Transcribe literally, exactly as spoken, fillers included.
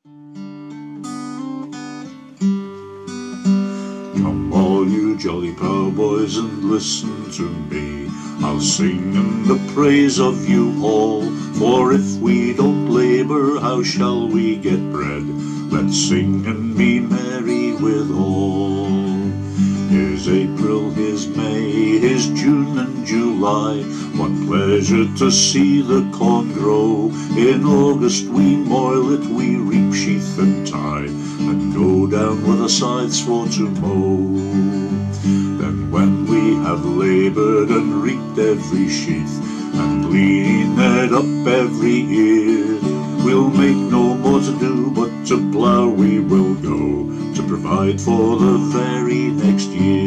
Come all you jolly ploughboys and listen to me, I'll sing in the praise of you all, for if we don't labour, how shall we get bread? Let's sing and be merry with all. Here's April, here's May, here's June and July, what pleasure to see the corn grow. In August we moil it, we reap, sheath and tie, and go down with the scythes for to mow. Then when we have laboured and reaped every sheaf, and gleaned up every ear, we'll make no more to do, but to plough we will go, to provide for the very next year.